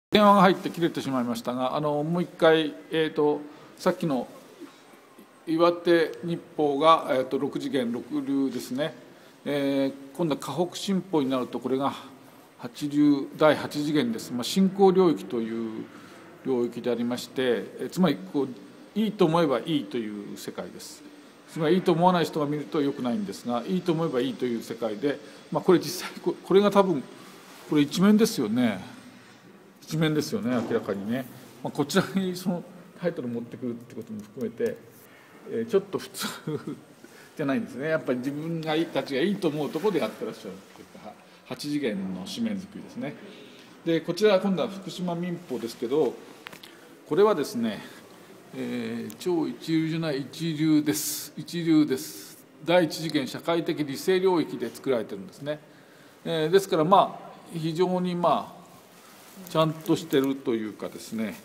電話が入って切れてしまいましたが、もう一回、さっきの岩手日報が、6次元6流ですね、今度は河北新報になると、これが8流第8次元です、新興領域という領域でありまして、つまりいいと思えばいいという世界です。つまりいいと思わない人が見るとよくないんですが、いいと思えばいいという世界で、これ実際これが多分これ一面ですよね。一面ですよね、明らかにね。こちらにそのタイトルを持ってくるってことも含めて、ちょっと普通じゃないんですね。やっぱり自分たちがいいと思うところでやってらっしゃるというか、8次元の紙面作りですね。でこちら今度は福島民報ですけど、これはですね、超一流じゃない一流です。一流です。第一次元社会的理性領域で作られてるんですね。ですから非常にちゃんとしてるというかですね、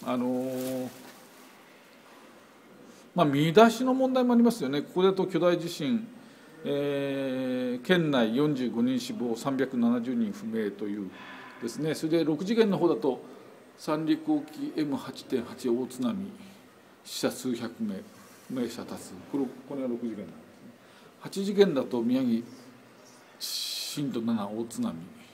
見出しの問題もありますよね。ここだと巨大地震、県内45人死亡370人不明というですね。それで6次元の方だと三陸沖 M8.8 大津波、死者数百名、不明者多数、これが6次元なんですね。8次元だと宮城震度7大津波、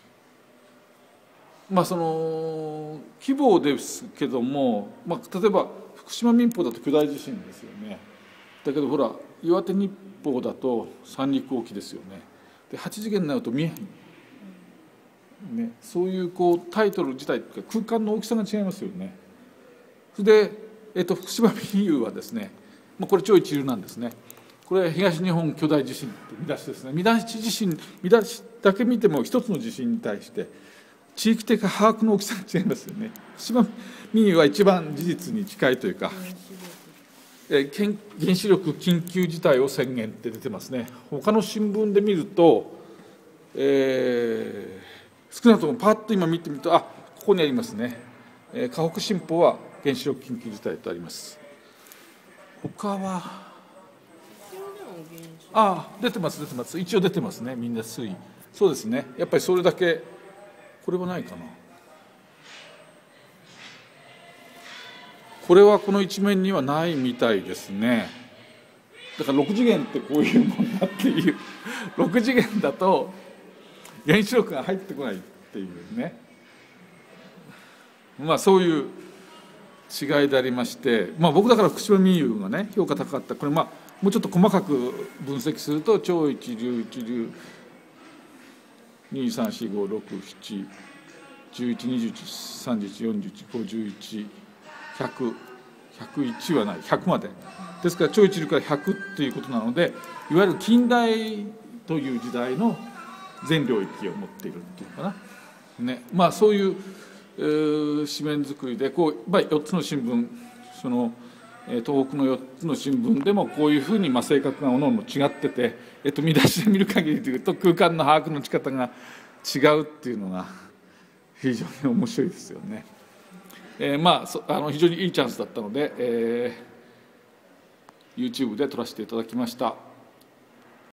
その規模ですけども、例えば福島民報だと巨大地震ですよね。だけどほら岩手日報だと三陸沖ですよね。で8次元になると宮城、ね、そういうタイトル自体というか空間の大きさが違いますよね。それで、福島民友はですね、これ超一流なんですね。これ東日本巨大地震って見出しですね。見出しだけ見ても一つの地震に対して地域的把握の大きさが違いますよね。福島民友は一番事実に近いというか、原子力緊急事態を宣言って出てますね。他の新聞で見ると、少なくともパッと今見てみると、ここにありますね。河北新報は原子力緊急事態とあります。他は出てます。一応出てますね。みんな推移。そうですね。やっぱりそれだけ。これはないかな。これはこの一面にはないみたいですね。だから6次元ってこういうもんだっていう。6次元だと原子力が入ってこないっていうね。そういう違いでありまして、僕だから福島民友がね評価高かった。これもうちょっと細かく分析すると超一流一流234567111213141415100 101はない100までですから、超一流から100っていうことなので、いわゆる近代という時代の全領域を持っているっていうかな、ね。そういう紙面作りで4つの新聞、その東北の4つの新聞でもこういうふうに性格がおのおの違ってて、見出しで見る限りというと空間の把握の仕方が違うっていうのが非常に面白いですよね。非常にいいチャンスだったので、YouTube で撮らせていただきました。